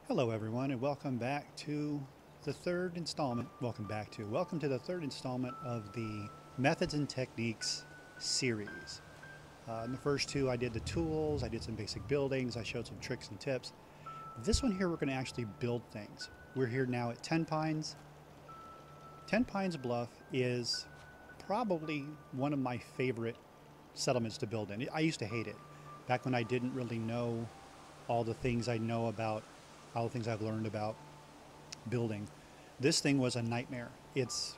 Hello everyone and welcome back to the third installment. Welcome to the third installment of the Methods and Techniques series. In the first two I did the tools, I did some basic buildings, I showed some tricks and tips. This one here we're going to actually build things. We're here now at Tenpines. Tenpines Bluff is probably one of my favorite settlements to build in. I used to hate it back when I didn't really know all the things I know about, all the things I've learned about building. This thing was a nightmare. It's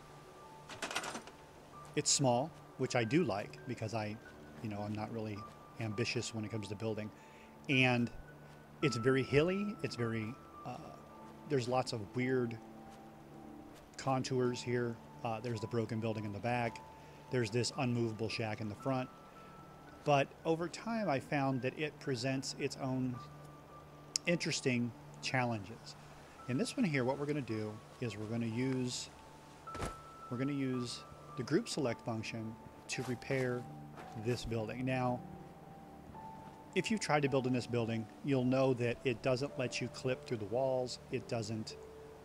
small, which I do like because I'm not really ambitious when it comes to building, and it's very hilly. It's very there's lots of weird contours here. There's the broken building in the back. There's this unmovable shack in the front. But over time, I found that it presents its own interesting challenges. In this one here, what we're going to do is we're going to use the group select function to repair this building. Now, if you've tried to build in this building, you'll know that it doesn't let you clip through the walls. It doesn't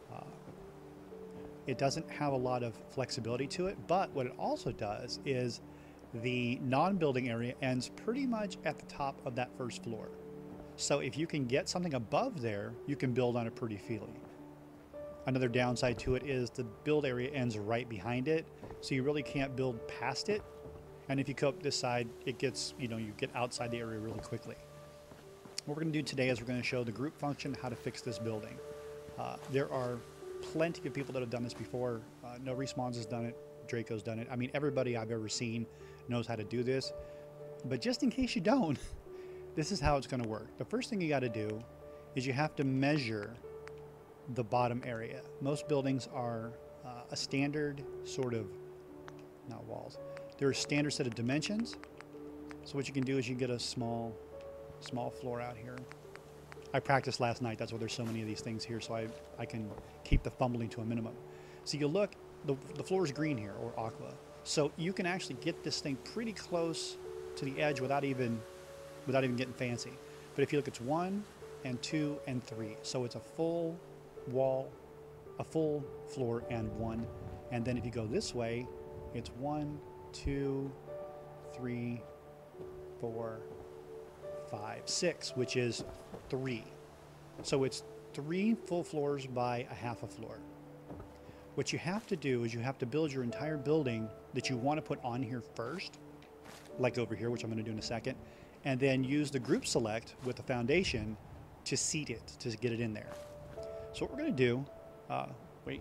have a lot of flexibility to it. But what it also does is the non-building area ends pretty much at the top of that first floor. So if you can get something above there, you can build on it pretty freely. Another downside to it is the build area ends right behind it, so you really can't build past it. And if you go up this side, it gets, you get outside the area really quickly. What we're going to do today is we're going to show the group function how to fix this building. There are plenty of people that have done this before. No Respawns has done it. Draco's done it. I mean, everybody I've ever seen knows how to do this. But just in case you don't, this is how it's going to work. The first thing you got to do is you have to measure the bottom area. Most buildings are a standard sort of, not walls, they're a standard set of dimensions. So what you can do is you get a small floor out here. I practiced last night. That's why there's so many of these things here, so I can keep the fumbling to a minimum. So you look, the floor is green here, or aqua. So you can actually get this thing pretty close to the edge without even getting fancy. But if you look, it's 1 and 2 and 3. So it's a full wall, a full floor and 1. And then if you go this way, it's 1, 2, 3, 4, 5, 6, which is 3. So it's 3 full floors by a half a floor. What you have to do is you have to build your entire building that you want to put on here first, like over here, which I'm going to do in a second, and then use the group select with the foundation to seat it, to get it in there. So what we're going to do, wait,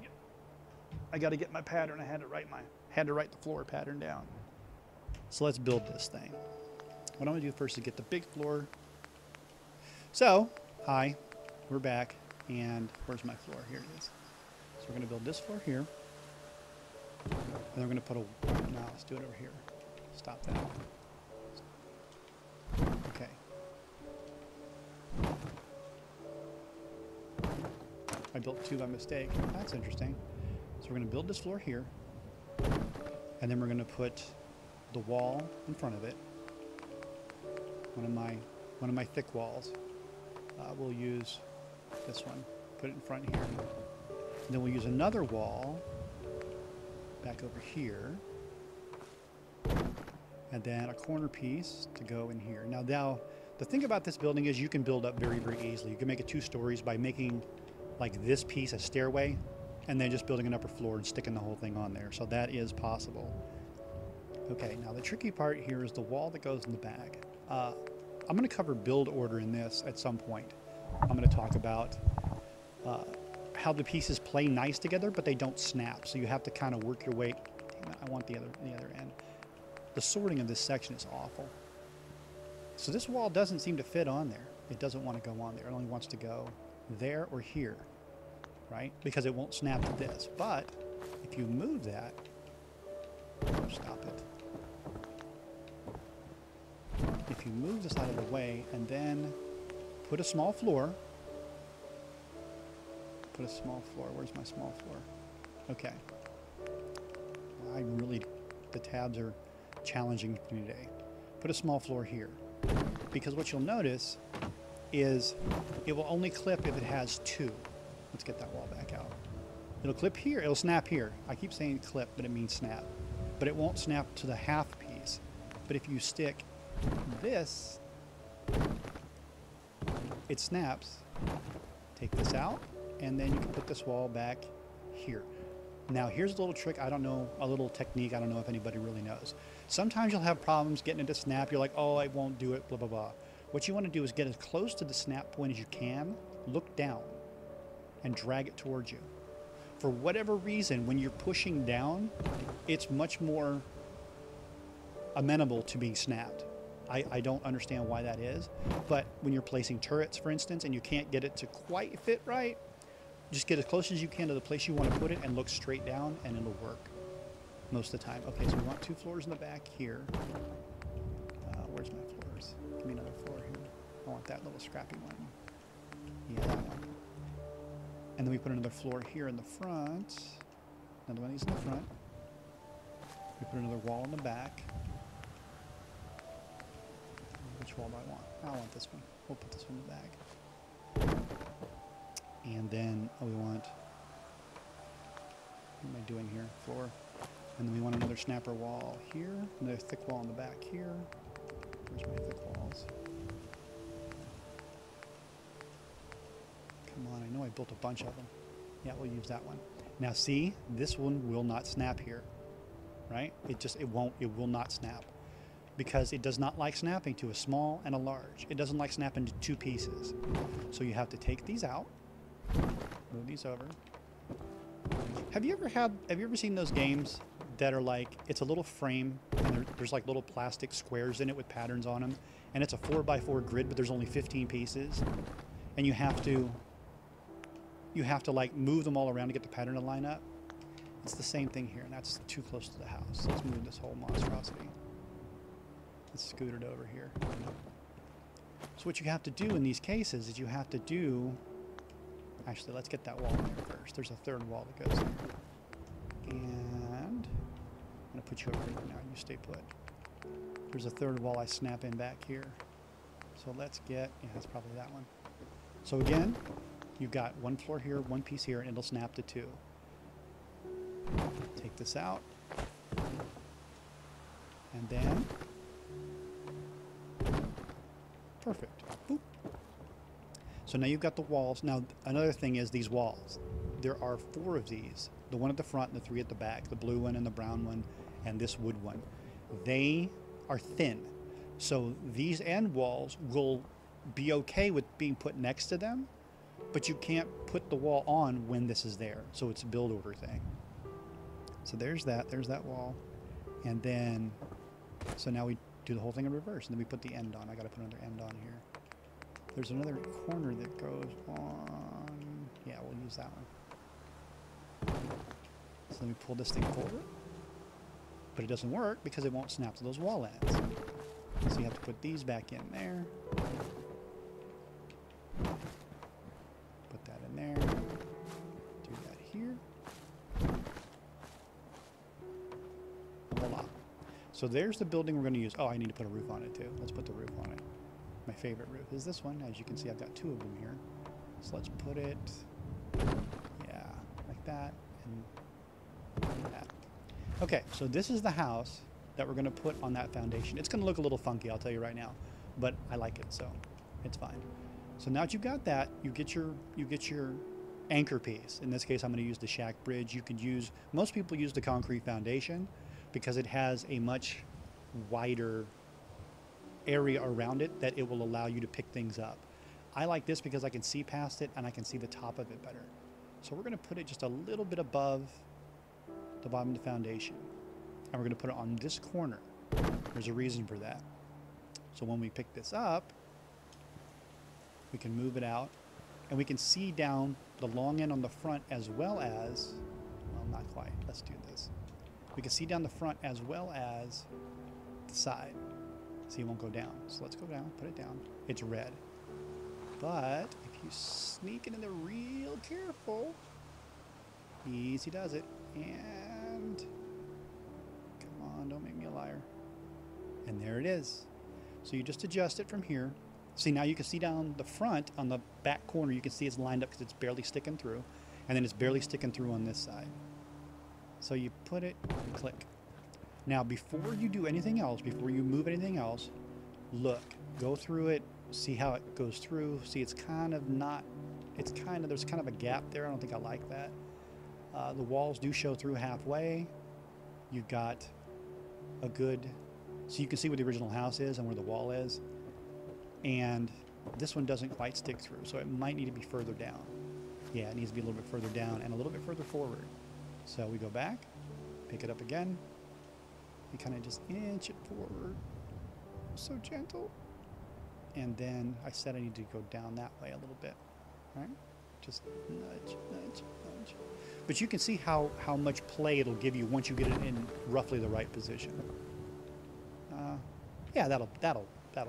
I got to get my pattern. I had to write the floor pattern down. So let's build this thing. What I'm going to do first is get the big floor. So, hi, we're back, and where's my floor? Here it is. So we're going to build this floor here, and then we're going to put no, let's do it over here. Stop that. Okay. I built 2 by mistake. That's interesting. So we're going to build this floor here, and then we're going to put the wall in front of it. One of my thick walls. We'll use this one. Put it in front here. And then we'll use another wall back over here, and then a corner piece to go in here. Now, the thing about this building is you can build up very, very easily. You can make it 2 stories by making like this piece a stairway, and then just building an upper floor and sticking the whole thing on there. So that is possible. Okay, now the tricky part here is the wall that goes in the back. I'm going to cover build order in this at some point. I'm going to talk about how the pieces play nice together, but they don't snap. So you have to kind of work your way. Damn it, I want the other end. The sorting of this section is awful. So this wall doesn't seem to fit on there. It doesn't want to go on there. It only wants to go there or here, right? Because it won't snap to this. But if you move that, stop it. If you move this out of the way and then put a small floor, where's my small floor? Okay. The tabs are challenging for me today. Put a small floor here. Because what you'll notice is it will only clip if it has two. Let's get that wall back out. It'll clip here. It'll snap here. I keep saying clip, but it means snap. But it won't snap to the half piece. But if you stick this, it snaps. Take this out, and then you can put this wall back here. Now here's a little trick, I don't know, a little technique, I don't know if anybody really knows. Sometimes you'll have problems getting it to snap, you're like, oh, I won't do it, blah, blah, blah. What you want to do is get as close to the snap point as you can, look down, and drag it towards you. For whatever reason, when you're pushing down, it's much more amenable to being snapped. I don't understand why that is, but when you're placing turrets, for instance, and you can't get it to quite fit right, just get as close as you can to the place you want to put it and look straight down, and it'll work most of the time. Okay, so we want 2 floors in the back here. Where's my floors? Give me another floor here. I want that little scrappy one. Yeah, that one. And then we put another floor here in the front. Another one of these in the front. We put another wall in the back. Which wall do I want? I want this one. We'll put this one in the back. And then we want, what am I doing here? Floor. And then we want another snapper wall here. Another thick wall in the back here. Where's my thick walls? Come on, I know I built a bunch of them. Yeah, we'll use that one. Now see, this one will not snap here, right? It will not snap, because it does not like snapping to a small and a large. It doesn't like snapping to 2 pieces. So you have to take these out. Move these over. Have you ever seen those games that are like, it's a little frame and there's like little plastic squares in it with patterns on them, and it's a 4x4 grid, but there's only 15 pieces, and you have to like move them all around to get the pattern to line up? It's the same thing here, and that's too close to the house. Let's move this whole monstrosity. Let's scoot it over here. So what you have to do in these cases is you have to do, actually, let's get that wall in there first. There's a 3rd wall that goes there. And I'm going to put you over here now. You stay put. There's a 3rd wall I snap in back here. So let's get, yeah, that's probably that one. So again, you've got 1 floor here, 1 piece here, and it'll snap to 2. Take this out. And then, perfect. Boop. So now you've got the walls. Now another thing is these walls. There are 4 of these. The one at the front and the 3 at the back. The blue one and the brown one and this wood one. They are thin. So these end walls will be okay with being put next to them, but you can't put the wall on when this is there. So it's a build order thing. So there's that wall. And then, so now we do the whole thing in reverse, and then we put the end on. I gotta put another end on here. There's another corner that goes on. Yeah, we'll use that one. So let me pull this thing forward. But it doesn't work because it won't snap to those wall ends. So you have to put these back in there. Put that in there. Do that here. Voila. So there's the building we're going to use. Oh, I need to put a roof on it too. Let's put the roof on it. My favorite roof is this one. As you can see, I've got 2 of them here. So let's put it, yeah, like that and that. Okay, so this is the house that we're going to put on that foundation. It's going to look a little funky, I'll tell you right now, but I like it, so it's fine. So now that you've got that, you get your anchor piece. In this case, I'm going to use the shack bridge. You could use, most people use the concrete foundation because it has a much wider area around it that it will allow you to pick things up. I like this because I can see past it and I can see the top of it better. So we're going to put it just a little bit above the bottom of the foundation. And we're going to put it on this corner. There's a reason for that. So when we pick this up, we can move it out and we can see down the long end on the front as well as, well, not quite. Let's do this. We can see down the front as well as the side. See, it won't go down. So let's go down, put it down. It's red. But if you sneak it in there real careful, easy does it. And come on, don't make me a liar. And there it is. So you just adjust it from here. See, now you can see down the front on the back corner, you can see it's lined up because it's barely sticking through, and then it's barely sticking through on this side. So you put it, click. Now before you do anything else, before you move anything else, look, go through it, see how it goes through. See, it's kind of not, it's kind of, there's kind of a gap there. I don't think I like that. The walls do show through halfway. You've got a good, so you can see where the original house is and where the wall is. And this one doesn't quite stick through, so it might need to be further down. Yeah, it needs to be a little bit further down and a little bit further forward. So we go back, pick it up again. You kind of just inch it forward. So gentle. And then I said I need to go down that way a little bit, right? Just nudge, nudge, nudge. But you can see how much play it'll give you once you get it in roughly the right position. Yeah, that'll work.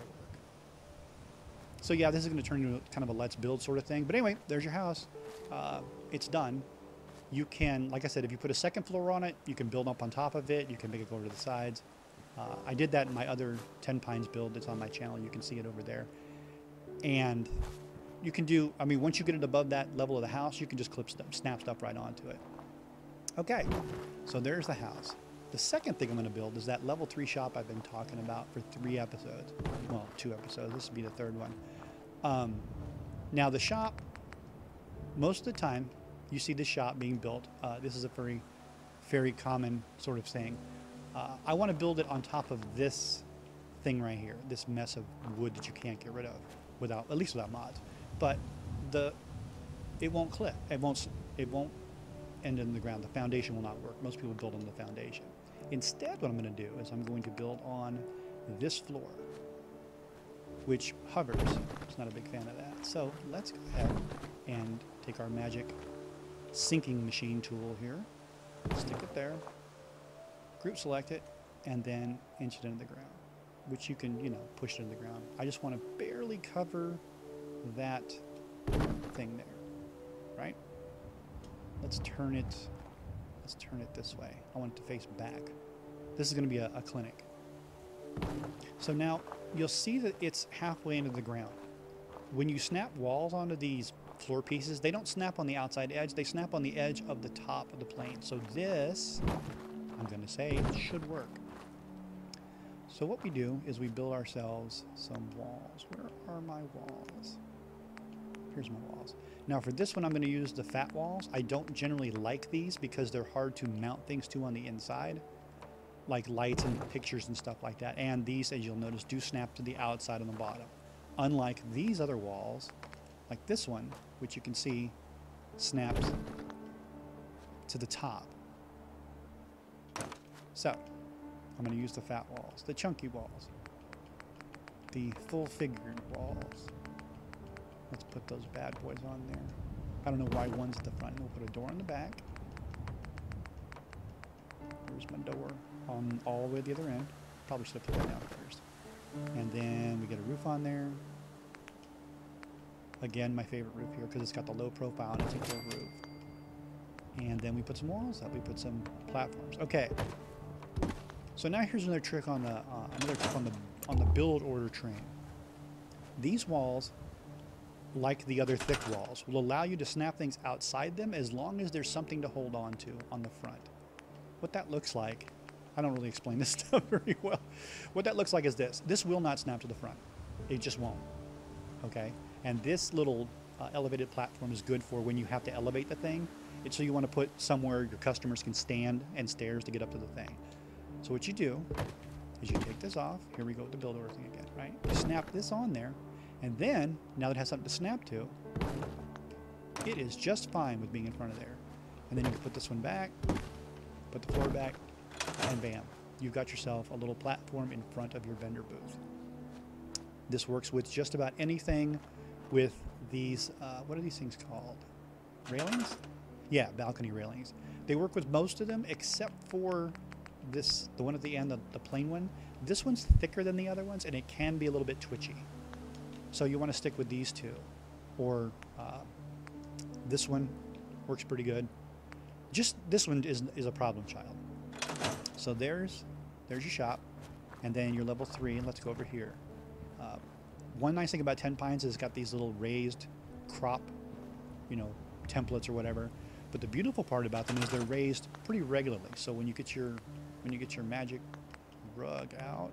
So yeah, this is going to turn into kind of a let's build sort of thing. But anyway, there's your house. It's done. You can, like I said, if you put a second floor on it, you can build up on top of it. You can make it go over to the sides. I did that in my other Tenpines build that's on my channel. You can see it over there. And you can do, I mean, once you get it above that level of the house, you can just snap stuff right onto it. Okay, so there's the house. The second thing I'm going to build is that level 3 shop I've been talking about for 3 episodes. Well, 2 episodes. This will be the 3rd one. Now the shop, most of the time, you see the shop being built. This is a very common sort of thing. I want to build it on top of this thing right here, this mess of wood that you can't get rid of, at least without mods. But it won't clip. It won't end in the ground. The foundation will not work. Most people build on the foundation. Instead, what I'm going to do is I'm going to build on this floor, which hovers. It's not a big fan of that. So let's go ahead and take our magic sinking machine tool here, stick it there, group select it, and then inch it into the ground, which you can, you know, push it into the ground. I just want to barely cover that thing there, right? Let's turn it this way. I want it to face back. This is going to be a clinic. So now you'll see that it's halfway into the ground. When you snap walls onto these floor pieces, they don't snap on the outside edge, they snap on the edge of the top of the plane. So this, I'm going to say, should work. So what we do is we build ourselves some walls. Where are my walls? Here's my walls. Now for this one, I'm going to use the fat walls. I don't generally like these because they're hard to mount things to on the inside, like lights and pictures and stuff like that. And these, as you'll notice, do snap to the outside on the bottom. Unlike these other walls, like this one, which you can see snaps to the top. So I'm going to use the fat walls, the chunky walls, the full-figured walls. Let's put those bad boys on there. I don't know why one's at the front. We'll put a door in the back. There's my door on all the way to the other end. Probably should have put that down first. And then we get a roof on there. Again, my favorite roof here because it's got the low profile and it's a full roof. And then we put some walls up. We put some platforms. Okay. So now here's another trick on the build order train. These walls, like the other thick walls, will allow you to snap things outside them as long as there's something to hold on to on the front. What that looks like, I don't really explain this stuff very well. What that looks like is this. This will not snap to the front. It just won't. Okay? And this little elevated platform is good for when you have to elevate the thing. So you want to put somewhere your customers can stand and stairs to get up to the thing. So what you do is you take this off. Here we go with the build order thing again, right? You snap this on there. And then, now that it has something to snap to, it is just fine with being in front of there. And then you can put this one back, put the floor back, and bam. You've got yourself a little platform in front of your vendor booth. This works with just about anything with these, what are these things called? Railings? Yeah, balcony railings. They work with most of them except for this, the one at the end, the plain one. This one's thicker than the other ones, and it can be a little bit twitchy. So you want to stick with these two. Or this one works pretty good. Just this one is a problem child. So there's your shop. And then your level 3. Let's go over here. one nice thing about Tenpines is it's got these little raised crop, you know, templates or whatever. But the beautiful part about them is they're raised pretty regularly. So when you get your magic rug out,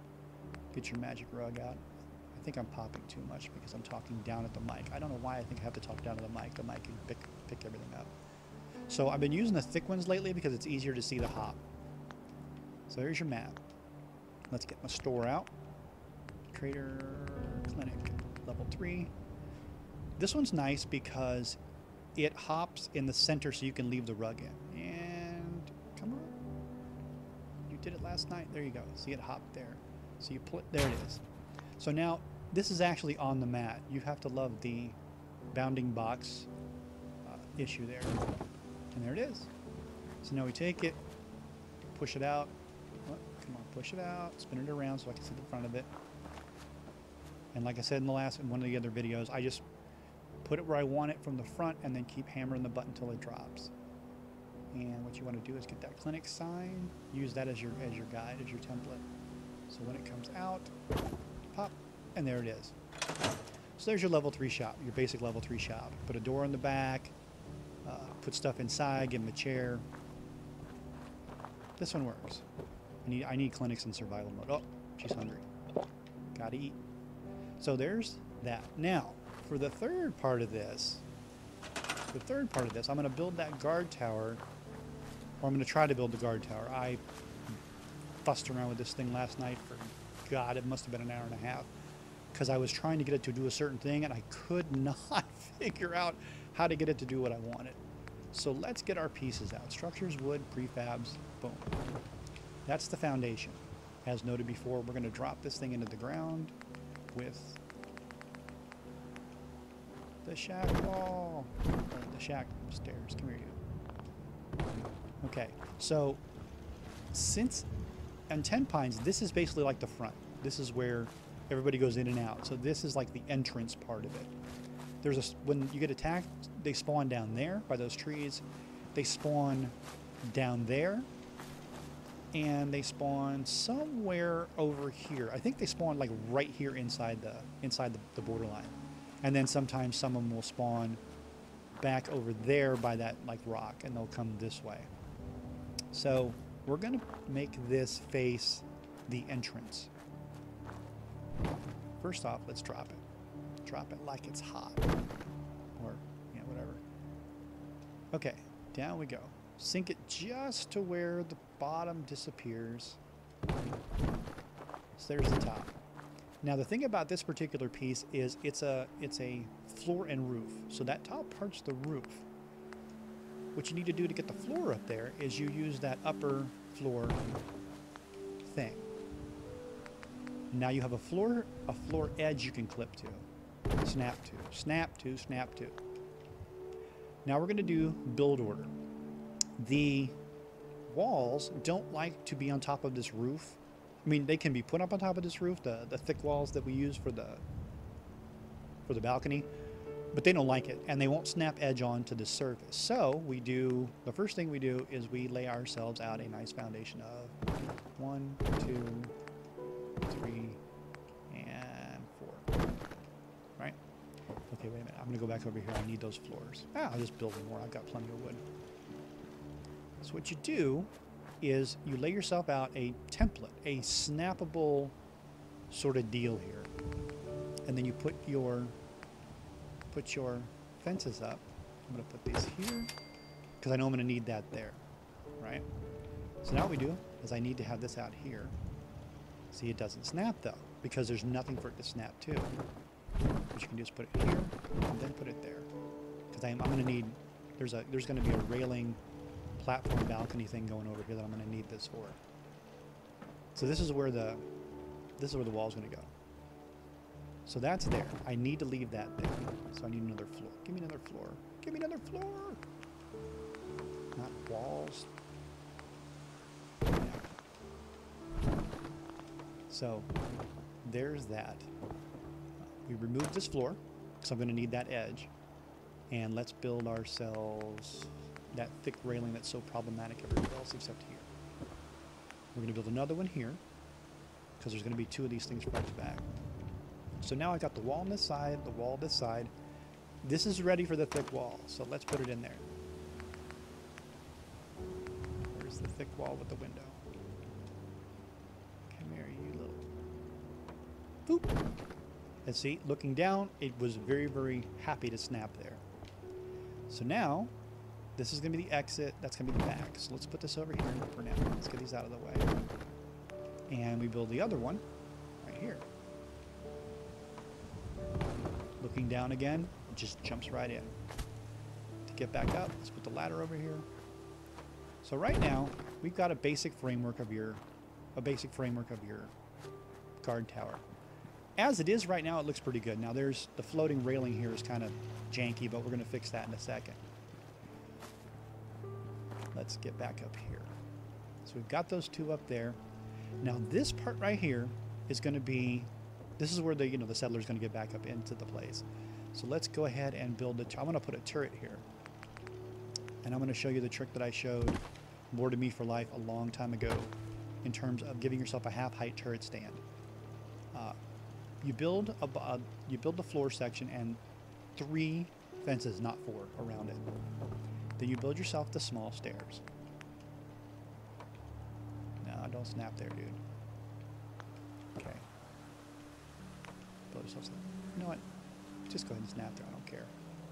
I think I'm popping too much because I'm talking down at the mic. I don't know why I think I have to talk down to the mic. The mic can pick everything up. So I've been using the thick ones lately because it's easier to see the hop. So there's your map. Let's get my store out. Trader Clinic, level 3. This one's nice because it hops in the center so you can leave the rug in. And come on. You did it last night. There you go. See it hop there. So you put, there it is. So now this is actually on the mat. You have to love the bounding box issue there. And there it is. So now we take it, push it out. Oh, come on, push it out, spin it around so I can see the front of it. And like I said in one of the other videos, I just put it where I want it from the front and then keep hammering the button until it drops. And what you want to do is get that clinic sign, use that as your guide, as your template. So when it comes out, pop, and there it is. So there's your level 3 shop, your basic level 3 shop. Put a door in the back, put stuff inside, give them a chair. This one works. I need clinics in survival mode. Oh, she's hungry. Gotta eat. So there's that. Now, for the third part of this, I'm going to build that guard tower, or I'm going to try to build the guard tower. I fussed around with this thing last night for, God, it must have been an hour and a half, because I was trying to get it to do a certain thing, and I could not figure out how to get it to do what I wanted. So let's get our pieces out. Structures, wood, prefabs, boom. That's the foundation. As noted before, we're going to drop this thing into the ground with the shack wall, or the shack stairs. Come here, you. Okay, so since on Tenpines, this is basically like the front. This is where everybody goes in and out. So this is like the entrance part of it. When you get attacked, they spawn down there by those trees. They spawn down there, and they spawn somewhere over here. I think they spawn like right here inside the borderline. And then sometimes some of them will spawn back over there by that like rock, and they'll come this way. So we're gonna make this face the entrance. First off, let's drop it. Drop it like it's hot. Or, yeah, whatever. Okay, down we go. Sink it just to where the bottom disappears. So there's the top. Now the thing about this particular piece is it's a floor and roof. So that top part's the roof. What you need to do to get the floor up there is you use that upper floor thing. Now you have a floor edge you can clip to. Snap to, snap to, snap to. Now we're going to do build order. The walls don't like to be on top of this roof. I mean, they can be put up on top of this roof, the thick walls that we use for the balcony, but they don't like it, and they won't snap edge onto the surface. So the first thing we do is we lay ourselves out a nice foundation of 1, 2, 3, and 4. Right? Okay, wait a minute. I'm going to go back over here. I need those floors. I'll just build more. I've got plenty of wood. So what you do is you lay yourself out a template, a snappable sort of deal here. And then you put your fences up. I'm going to put these here because I know I'm going to need that there. Right? So now what we do is I need to have this out here. See, it doesn't snap though because there's nothing for it to snap to. What you can do is put it here and then put it there. Because I'm going to need, there's going to be a railing platform balcony thing going over here that I'm going to need this for. So this is where the wall is going to go. So that's there. I need to leave that there. So I need another floor. Give me another floor. Give me another floor. Not walls. Yeah. So there's that. We removed this floor because I'm going to need that edge. And let's build ourselves that thick railing that's so problematic everywhere else except here. We're going to build another one here because there's going to be 2 of these things front to back. So now I got the wall on this side, the wall this side. This is ready for the thick wall, so let's put it in there. Where's the thick wall with the window? Come here, you little... Boop! And see, looking down, it was very, very happy to snap there. So now, this is going to be the exit, that's going to be the back. So let's put this over here for now. Let's get these out of the way. And we build the other one right here. Looking down again, it just jumps right in. To get back up, let's put the ladder over here. So right now, we've got a basic framework of your guard tower. As it is right now, it looks pretty good. Now there's the floating railing here is kind of janky, but we're going to fix that in a second. Let's get back up here. So we've got those two up there. Now this part right here is going to be, this is where the the settler is going to get back up into the place. So let's go ahead and build I'm going to put a turret here, and I'm going to show you the trick that I showed More to Me for Life a long time ago, in terms of giving yourself a half-height turret stand. You build the floor section and 3 fences, not 4, around it. Then you build yourself the small stairs. No, don't snap there, dude. Okay. Build yourself some. You know what? Just go ahead and snap there. I don't care.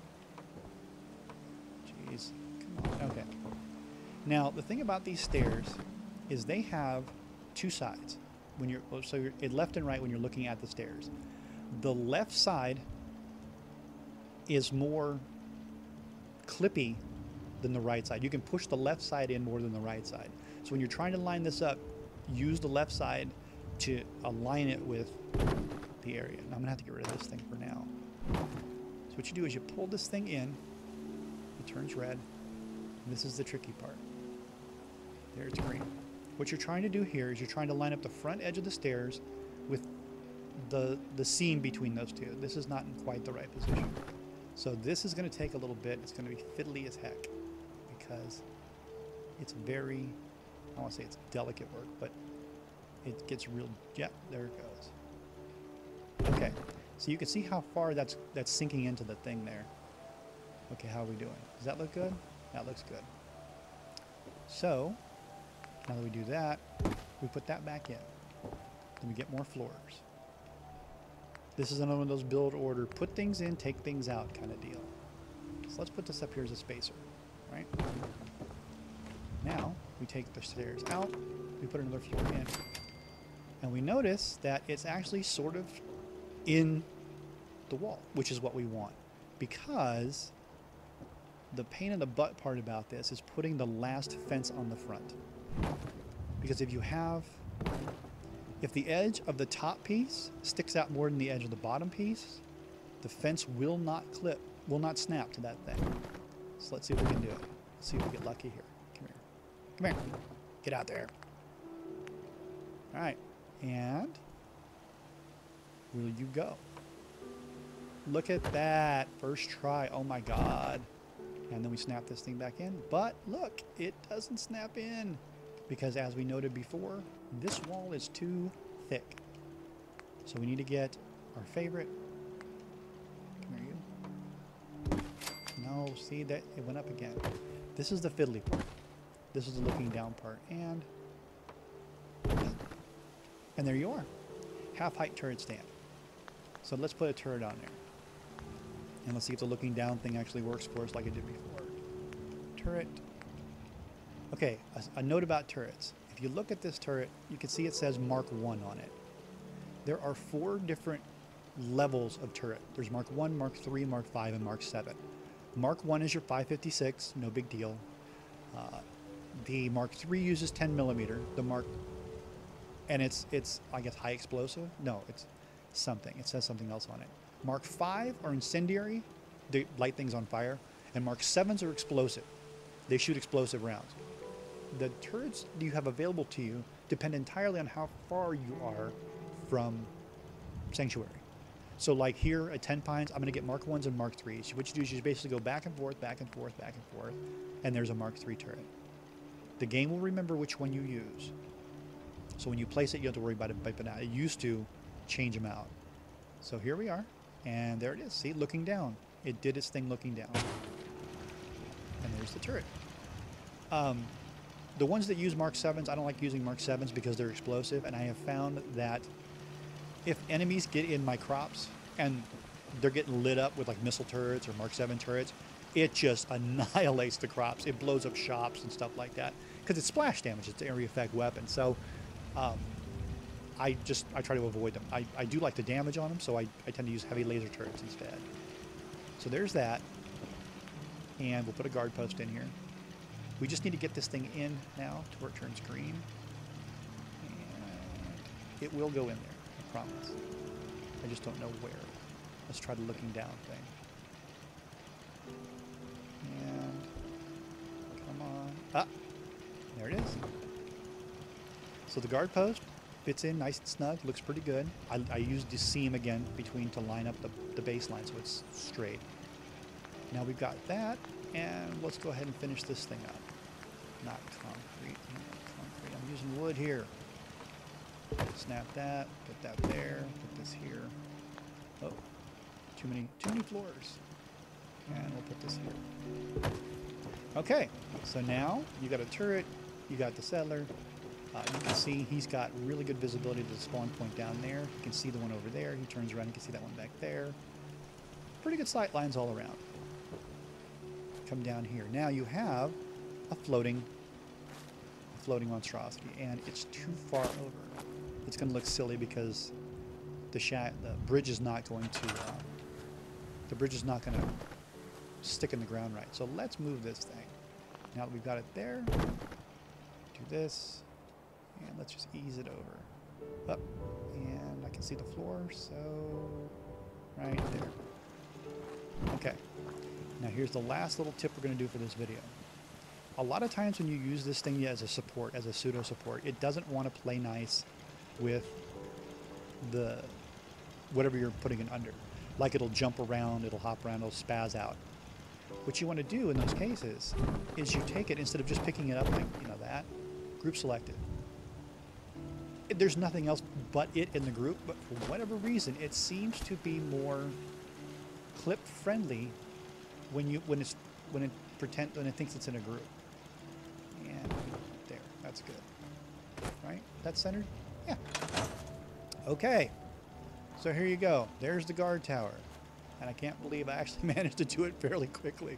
Jeez. Come on. Okay. Now, the thing about these stairs is they have 2 sides. When you're left and right when you're looking at the stairs. The left side is more clippy than the right side. You can push the left side in more than the right side. So when you're trying to line this up, use the left side to align it with the area. Now I'm gonna have to get rid of this thing for now. So what you do is you pull this thing in, it turns red. This is the tricky part. There, it's green. What you're trying to do here is you're trying to line up the front edge of the stairs with the seam between those two. This is not in quite the right position. So this is going to take a little bit. It's going to be fiddly as heck because it's very, I don't want to say it's delicate work, but it gets real, yeah, there it goes. Okay, so you can see how far that's sinking into the thing there. Okay, how are we doing? Does that look good? That looks good. So, now that we do that, we put that back in. Then we get more floors. This is another one of those build order, put things in, take things out kind of deal. So let's put this up here as a spacer, right? Now, we take the stairs out, we put another floor in. And we notice that it's actually sort of in the wall, which is what we want. Because the pain in the butt part about this is putting the last fence on the front. Because if the edge of the top piece sticks out more than the edge of the bottom piece, the fence will not snap to that thing. So let's see if we can do it. Let's see if we get lucky here. Come here. Come here. Get out there. All right. And will you go? Look at that. First try. Oh my God. And then we snap this thing back in. But look, it doesn't snap in. Because as we noted before, this wall is too thick. So we need to get our favorite. Come here, you. No, see that it went up again. This is the fiddly part. This is the looking down part. And there you are. Half-height turret stand. So let's put a turret on there. And let's see if the looking down thing actually works for us like it did before. Turret. Okay, a note about turrets. If you look at this turret, you can see it says Mark 1 on it. There are 4 different levels of turret. There's Mark 1, Mark 3, Mark 5, and Mark 7. Mark 1 is your 5.56, no big deal. The Mark 3 uses 10 millimeter. And it's I guess high explosive? No, it's something. It says something else on it. Mark 5 are incendiary, they light things on fire, and Mark 7s are explosive. They shoot explosive rounds. The turrets you have available to you depend entirely on how far you are from Sanctuary. So like here at Tenpines, I'm going to get Mark 1s and Mark 3s. What you do is you basically go back and forth, back and forth, back and forth, and there's a Mark 3 turret. The game will remember which one you use. So when you place it, you don't have to worry about it. But it used to change them out. So here we are, and there it is. See, looking down. It did its thing looking down. And there's the turret. The ones that use Mark 7s, I don't like using Mark 7s because they're explosive, and I have found that if enemies get in my crops and they're getting lit up with like missile turrets or Mark 7 turrets, it just annihilates the crops. It blows up shops and stuff like that because it's splash damage. It's an area effect weapon. So I try to avoid them. I do like the damage on them, so I tend to use heavy laser turrets instead. So there's that, and we'll put a guard post in here. We just need to get this thing in now to where it turns green, and it will go in there, I promise. I just don't know where. Let's try the looking down thing. And come on. Ah, there it is. So the guard post fits in nice and snug, looks pretty good. I used the seam again between to line up the baseline so it's straight. Now we've got that, and let's go ahead and finish this thing up. Not concrete, concrete. I'm using wood here. Snap that, put that there, put this here. Oh, too many floors. And we'll put this here. Okay, so now you got a turret, you got the settler. You can see he's got really good visibility to the spawn point down there. You can see the one over there. He turns around, you can see that one back there. Pretty good sight lines all around. Come down here. Now you have a floating monstrosity, and it's too far over. It's going to look silly because the bridge is not going to stick in the ground right. So let's move this thing. Now that we've got it there, do this, and let's just ease it over. Up, and I can see the floor, so right there. Okay. Now here's the last little tip we're going to do for this video. A lot of times when you use this thing as a support, as a pseudo support, it doesn't want to play nice with the whatever you're putting it under. Like it'll jump around, it'll hop around, it'll spaz out. What you want to do in those cases is you take it, instead of just picking it up like, that, group select it. There's nothing else but it in the group, but for whatever reason, it seems to be more clip friendly when it thinks it's in a group. And there, that's good. Right? That's centered? Yeah. Okay. So here you go. There's the guard tower. And I can't believe I actually managed to do it fairly quickly.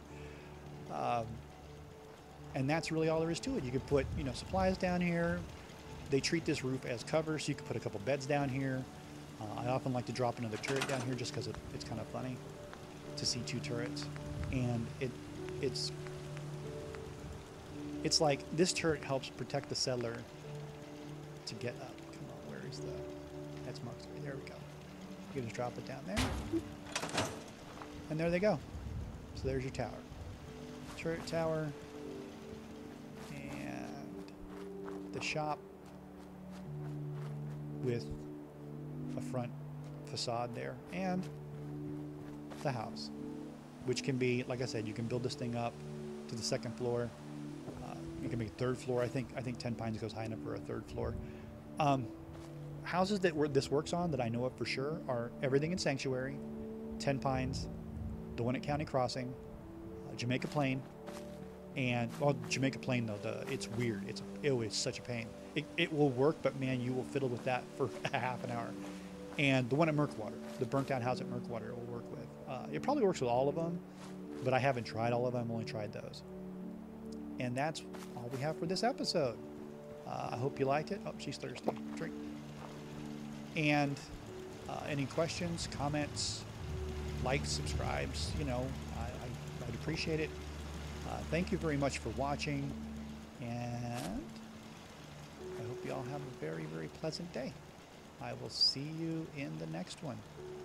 And that's really all there is to it. You can put, supplies down here. They treat this roof as cover, so you can put a couple beds down here. I often like to drop another turret down here just because it's kind of funny to see two turrets. And it's like this turret helps protect the settler to get up. Come on, where is that's marked. There we go. You can just drop it down there. And there they go. So there's your tower. Turret tower. And the shop with a front facade there. And the house, which can be, like I said, you can build this thing up to the second floor. You can make a third floor. I think Tenpines goes high enough for a third floor. Houses that this works on that I know of for sure are everything in Sanctuary, Tenpines, the one at County Crossing, Jamaica Plain, and Jamaica Plain though it's weird. It's such a pain. It will work, but man, you will fiddle with that for a half an hour. And the one at Murkwater, the burnt down house at Murkwater, it will work with. It probably works with all of them, but I haven't tried all of them. I've only tried those. And that's all we have for this episode. I hope you liked it. Oh, she's thirsty. Drink. And any questions, comments, likes, subscribes, I'd appreciate it. Thank you very much for watching, and I hope you all have a very, very pleasant day. I will see you in the next one.